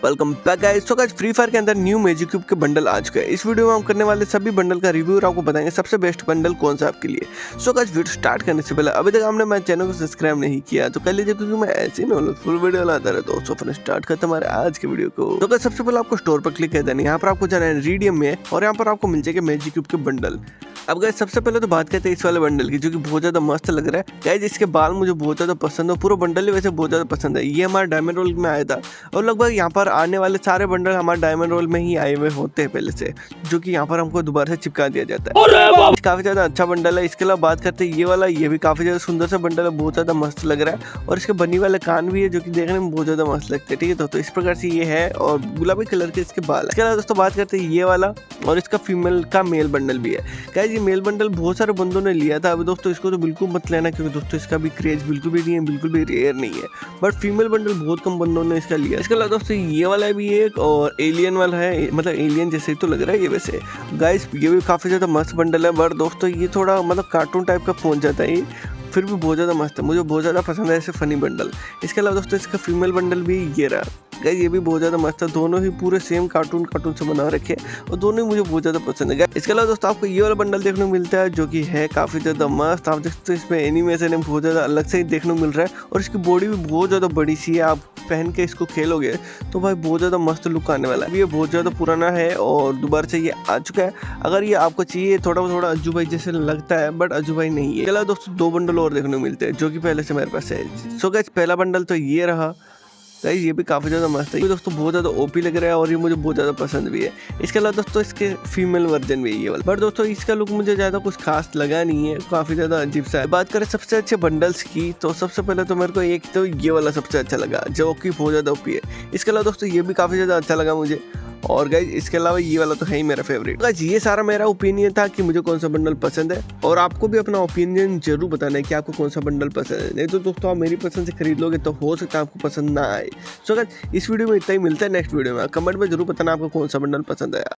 Welcome back guys. So guys, free fire के अंदर new magic cube के bundle आ चुके हैं। इस वीडियो में हम करने वाले सभी बंडल का रिव्यू और आपको बताएंगे सबसे बेस्ट बंडल कौन सा आपके लिए। सो गाइस, वीडियो स्टार्ट करने से पहले अभी तक आपने मेरे चैनल को सब्सक्राइब नहीं किया तो कर लीजिए, क्योंकि मैं ऐसे ही फुल वीडियो लाता रहता हूं। सो फिर स्टार्ट करते हमारे आज के वीडियो को। तो गाइस, सबसे पहले आपको स्टोर पर क्लिक कर देना है। यहाँ पर आपको जाना है रिडीम में और यहाँ पर आपको मिल जाएगा मैजिक क्यूब के बंडल। अब गाइस, सबसे पहले तो बात करते हैं इस वाले बंडल की, जो कि बहुत ज्यादा मस्त लग रहा है। गाइस, इसके बाल मुझे बहुत ज्यादा पसंद है, पूरा बंडल ही वैसे बहुत ज्यादा पसंद है। ये हमारा डायमंड रोल में आया था और लगभग यहाँ पर आने वाले सारे बंडल हमारे डायमंड रोल में ही आए हुए होते हैं पहले से, जो कि यहाँ पर हमको दोबारा से चिपका दिया जाता है। काफी ज्यादा अच्छा बंडल है। इसके अलावा बात करते हैं ये वाला, ये भी काफी ज्यादा सुंदर सा बंडल है, बहुत ज्यादा मस्त लग रहा है। और इसके बनी वाले कान भी है, जो कि देखने में बहुत ज्यादा मस्त लगते हैं। ठीक है, तो इस प्रकार से ये है और गुलाबी कलर के इसके बाल है। इसके अलावा दोस्तों बात करते हैं ये वाला, और इसका फीमेल का मेल बंडल भी है। गाइस, ये मेल बंडल बहुत सारे बंदों ने लिया था। अभी दोस्तों इसको तो बिल्कुल मत लेना, क्योंकि दोस्तों इसका भी क्रेज बिल्कुल भी नहीं है, बिल्कुल भी रेयर नहीं है। बट फीमेल बंडल बहुत कम बंदों ने इसका लिया। इसके अलावा दोस्तों ये वाला भी एक और एलियन वाला है, मतलब एलियन जैसे ही तो लग रहा है ये वैसे। गाइस, ये भी काफी ज्यादा मस्त बंडल है, बट दोस्तों ये थोड़ा मतलब कार्टून टाइप का पहुंच जाता है, फिर भी बहुत ज़्यादा मस्त है, मुझे बहुत ज़्यादा पसंद है ऐसे फनी बंडल। इसके अलावा दोस्तों इसका फीमेल बंडल भी ये रहा। गाइस, ये भी बहुत ज़्यादा मस्त है, दोनों ही पूरे सेम कार्टून से बना रखे और दोनों ही मुझे बहुत ज़्यादा पसंद है। इसके अलावा दोस्तों आपको ये वाला बंडल देखने को मिलता है, जो कि है काफ़ी ज़्यादा मस्त। आप देखते हो इसमें एनिमेशन बहुत ज़्यादा अलग से ही देखने को मिल रहा है और इसकी बॉडी भी बहुत ज़्यादा बड़ी सी है। आप पहन के इसको खेलोगे तो भाई बहुत ज़्यादा मस्त लुक आने वाला है। ये बहुत ज़्यादा पुराना है और दोबारा से ये आ चुका है। अगर ये आपको चाहिए थोड़ा अज्जू भाई जैसे लगता है, बट अज्जू भाई नहीं है। इसके अलावा दोस्तों दो बंडल और देखने को मिलते हैं, जो कि पहले से मेरे पास है। सो गाइस, पहला बंडल तो ये रहा। गाइस, ये भी काफ़ी ज़्यादा मस्त है, ये दोस्तों बहुत ज़्यादा ओपी लग रहा है और ये मुझे बहुत ज़्यादा पसंद भी है। इसके अलावा दोस्तों इसके फीमेल वर्जन भी है ये वाला, बट दोस्तों इसका लुक मुझे ज़्यादा कुछ खास लगा नहीं है, काफ़ी ज़्यादा अजीब सा है। बात करें सबसे अच्छे बंडल्स की, तो सबसे पहले तो मेरे को एक तो ये वाला सबसे अच्छा लगा, जो कि बहुत ज़्यादा ओपी है। इसके अलावा दोस्तों ये भी काफ़ी ज़्यादा अच्छा लगा मुझे। और गाइस, इसके अलावा ये वाला तो है ही मेरा फेवरेट। गाइस, ये सारा मेरा ओपिनियन था कि मुझे कौन सा बंडल पसंद है, और आपको भी अपना ओपिनियन जरूर बताना है कि आपको कौन सा बंडल पसंद है। नहीं तो दोस्तों आप मेरी पसंद से खरीद लोगे तो हो सकता है आपको पसंद ना आए। सो गाइस, इस वीडियो में इतना ही, मिलता है नेक्स्ट वीडियो में। कमेंट में जरूर बताना आपको कौन सा बंडल पसंद है।